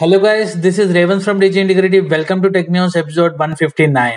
Hello guys, this is Raven from DG Integrity. Welcome to Tech News episode 159.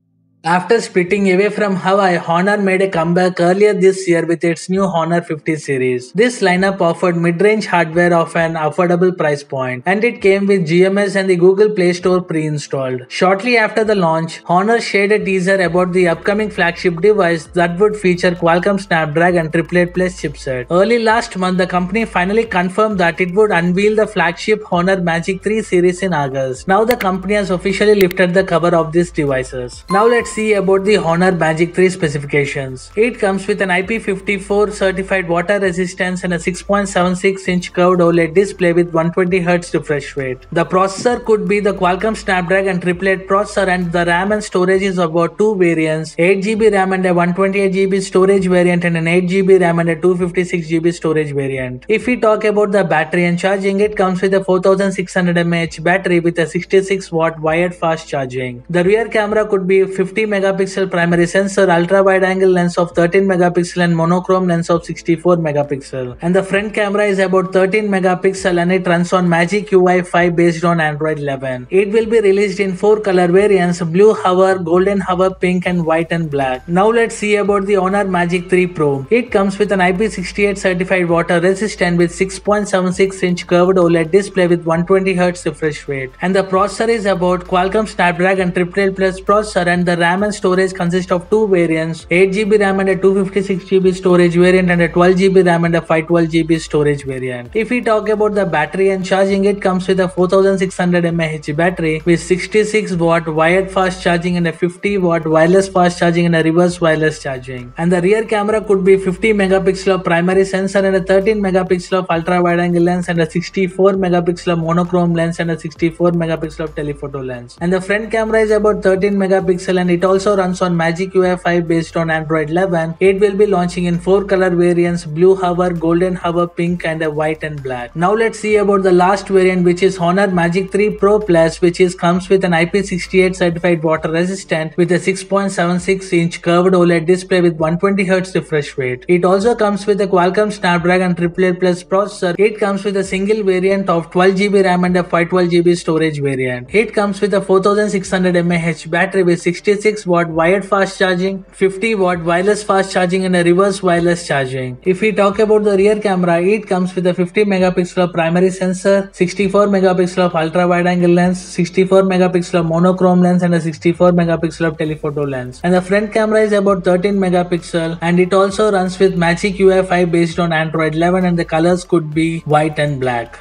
After splitting away from Huawei, Honor made a comeback earlier this year with its new Honor 50 series. This lineup offered mid-range hardware of an affordable price point, and it came with GMS and the Google Play Store pre-installed. Shortly after the launch, Honor shared a teaser about the upcoming flagship device that would feature Qualcomm Snapdragon 888 Plus chipset. Early last month, the company finally confirmed that it would unveil the flagship Honor Magic 3 series in August. Now the company has officially lifted the cover of these devices. Now let's see about the Honor Magic 3 specifications. It comes with an IP54 certified water resistance and a 6.76-inch curved OLED display with 120Hz refresh rate. The processor could be the Qualcomm Snapdragon 888 processor, and the RAM and storage is about two variants, 8GB RAM and a 128GB storage variant, and an 8GB RAM and a 256GB storage variant. If we talk about the battery and charging, it comes with a 4600 mAh battery with a 66 watt wired fast charging. The rear camera could be 50 megapixel primary sensor, ultra wide angle lens of 13 megapixel and monochrome lens of 64 megapixel. And the front camera is about 13 megapixel and it runs on Magic UI 5 based on Android 11. It will be released in 4 color variants: blue hover, golden hover, pink and white and black. Now let's see about the Honor Magic 3 Pro. It comes with an IP68 certified water resistant with 6.76-inch curved OLED display with 120Hz refresh rate. And the processor is about Qualcomm Snapdragon 888 Plus processor, and the RAM and storage consist of two variants, 8GB RAM and a 256GB storage variant, and a 12GB RAM and a 512GB storage variant. If we talk about the battery and charging, it comes with a 4600 mAh battery with 66 watt wired fast charging and a 50 watt wireless fast charging and a reverse wireless charging. And the rear camera could be 50 megapixel of primary sensor and a 13 megapixel of ultra wide angle lens and a 64 megapixel of monochrome lens and a 64 megapixel of telephoto lens. And the front camera is about 13 megapixel and it also runs on Magic UI 5 based on Android 11. It will be launching in 4 color variants: blue hover, golden hover, pink and a white and black. Now let's see about the last variant, which is Honor Magic 3 Pro Plus, which comes with an IP68 certified water resistant with a 6.76-inch curved OLED display with 120Hz refresh rate. It also comes with a Qualcomm Snapdragon 888 Plus processor. It comes with a single variant of 12GB RAM and a 512GB storage variant. It comes with a 4600 mAh battery with 66 watt wired fast charging, 50 watt wireless fast charging and a reverse wireless charging. If we talk about the rear camera, it comes with a 50 megapixel of primary sensor, 64 megapixel of ultra wide angle lens, 64 megapixel of monochrome lens and a 64 megapixel of telephoto lens. And the front camera is about 13 megapixel and it also runs with Magic UI 5 based on Android 11, and the colors could be white and black.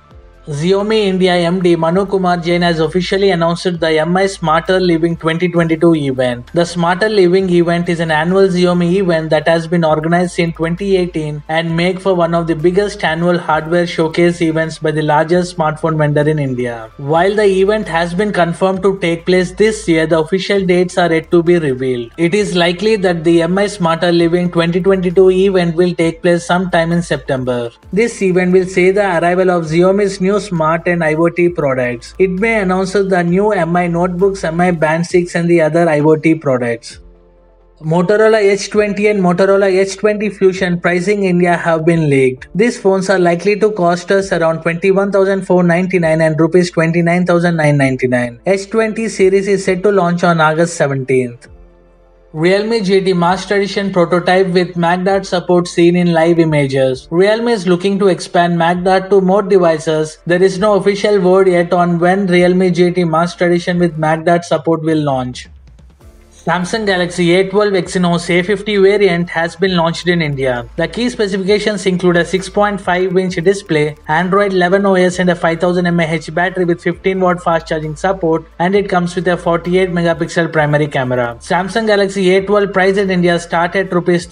Xiaomi India MD Manu Kumar Jain has officially announced the MI Smarter Living 2022 event. The Smarter Living event is an annual Xiaomi event that has been organized in 2018 and made for one of the biggest annual hardware showcase events by the largest smartphone vendor in India. While the event has been confirmed to take place this year, the official dates are yet to be revealed. It is likely that the MI Smarter Living 2022 event will take place sometime in September. This event will see the arrival of Xiaomi's new smart and IoT products. It may announce the new MI notebooks, MI Band 6 and the other IoT products. Motorola H20 and Motorola H20 Fusion pricing in India have been leaked. These phones are likely to cost us around 21,499 and rupees 29,999. H20 series is set to launch on August 17th. Realme GT Master Edition prototype with MagDart support seen in live images. Realme is looking to expand MagDart to more devices. There is no official word yet on when Realme GT Master Edition with MagDart support will launch. Samsung Galaxy A12 Exynos A50 variant has been launched in India. The key specifications include a 6.5-inch display, Android 11 OS and a 5000 mAh battery with 15 watt fast charging support, and it comes with a 48 megapixel primary camera. Samsung Galaxy A12 price in India start at Rs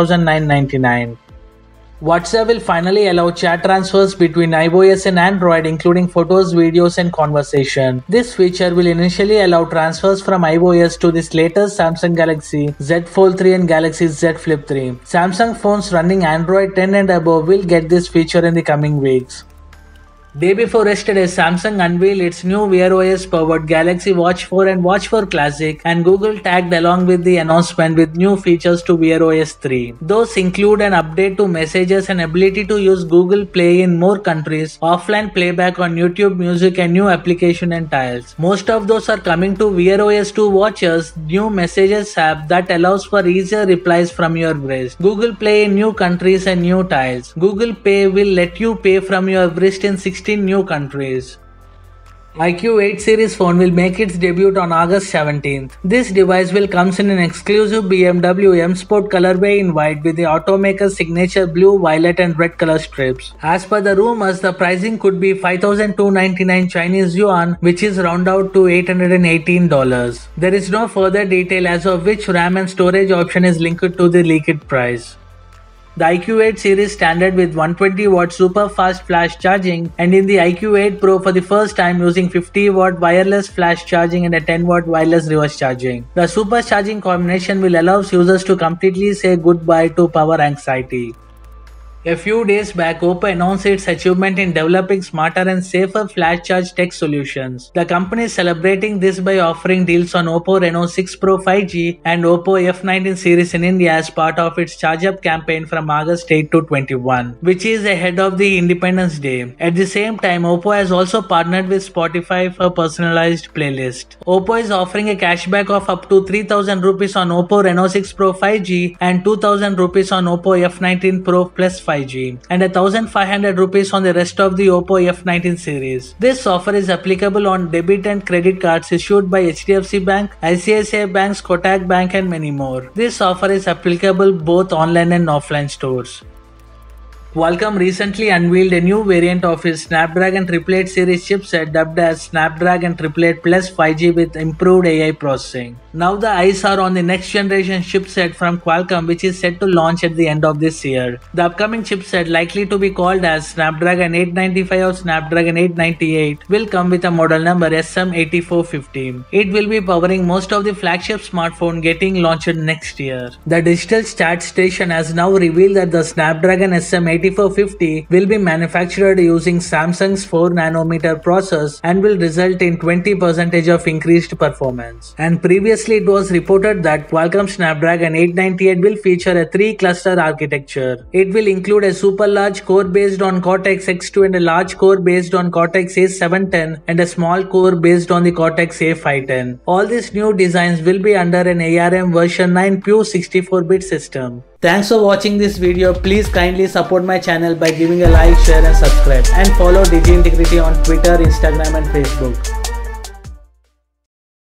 13,999. WhatsApp will finally allow chat transfers between iOS and Android, including photos, videos, and conversation. This feature will initially allow transfers from iOS to this latest Samsung Galaxy Z Fold 3 and Galaxy Z Flip 3. Samsung phones running Android 10 and above will get this feature in the coming weeks. Day before yesterday, Samsung unveiled its new Wear OS powered Galaxy Watch 4 and Watch 4 Classic, and Google tagged along with the announcement with new features to Wear OS 3. Those include an update to messages and ability to use Google Play in more countries, offline playback on YouTube Music and new application and tiles. Most of those are coming to Wear OS 2 watches, new messages app that allows for easier replies from your wrist, Google Play in new countries and new tiles. Google Pay will let you pay from your wrist in 16 new countries. iQOO 8 series phone will make its debut on August 17th. This device will come in an exclusive BMW M Sport colorway in white with the automaker's signature blue, violet and red color strips. As per the rumors, the pricing could be 5,299 Chinese yuan, which is round out to $818. There is no further detail as of which RAM and storage option is linked to the leaked price. The iQOO 8 series standard with 120W super fast flash charging, and in the iQOO 8 Pro for the first time using 50W wireless flash charging and a 10W wireless reverse charging. The super charging combination will allow users to completely say goodbye to power anxiety. A few days back, Oppo announced its achievement in developing smarter and safer flash charge tech solutions. The company is celebrating this by offering deals on Oppo Reno 6 Pro 5G and Oppo F19 series in India as part of its Charge Up campaign from August 8 to 21, which is ahead of the Independence Day. At the same time, Oppo has also partnered with Spotify for personalized playlist. Oppo is offering a cashback of up to 3,000 rupees on Oppo Reno 6 Pro 5G and 2,000 rupees on Oppo F19 Pro Plus 5G and 1,500 rupees on the rest of the Oppo F19 series. This offer is applicable on debit and credit cards issued by HDFC Bank, ICICI Banks, Kotak Bank and many more. This offer is applicable both online and offline stores. Qualcomm recently unveiled a new variant of its Snapdragon 888 series chipset dubbed as Snapdragon 888 Plus 5G with improved AI processing. Now the eyes are on the next generation chipset from Qualcomm, which is set to launch at the end of this year. The upcoming chipset, likely to be called as Snapdragon 895 or Snapdragon 898, will come with a model number SM8450. It will be powering most of the flagship smartphone getting launched next year. The Digital Start Station has now revealed that the Snapdragon SM8450 will be manufactured using Samsung's 4nm process and will result in 20% of increased performance. And previously it was reported that Qualcomm Snapdragon 898 will feature a 3-cluster architecture. It will include a super large core based on Cortex X2 and a large core based on Cortex A710 and a small core based on the Cortex A510. All these new designs will be under an ARM version 9 pure 64-bit system. Thanks for watching this video. Please kindly support my channel by giving a like, share and subscribe, and follow Digi Integrity on Twitter, Instagram and Facebook.